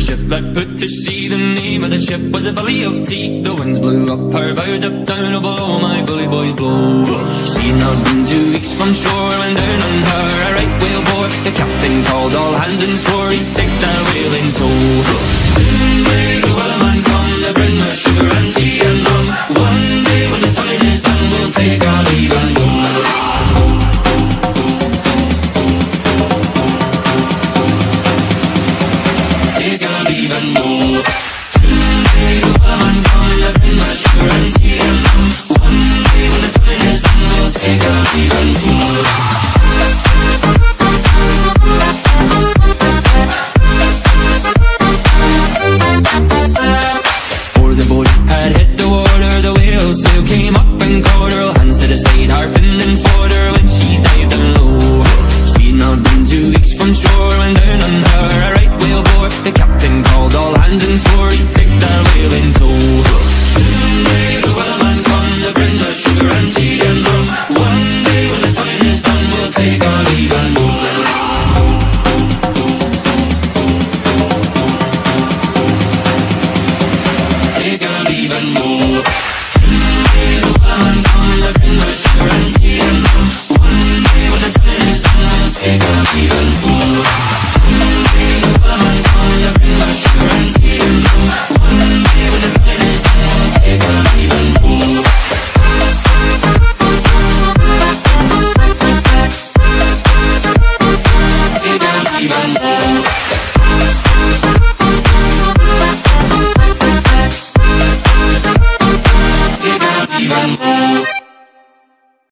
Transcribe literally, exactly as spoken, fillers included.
ship that put to sea. The name of the ship was a Billy of Tea. The winds blew up her bow, up down, oh below my bully boys blow. She had not been two weeks from shore when down on her a right whale bore. The captain called all hands and swore he'd take that whale in tow. Soon may the wellerman come to bring us sugar and tea and rum. One day when the time is done, we'll take our leave and go. Take our leave and go.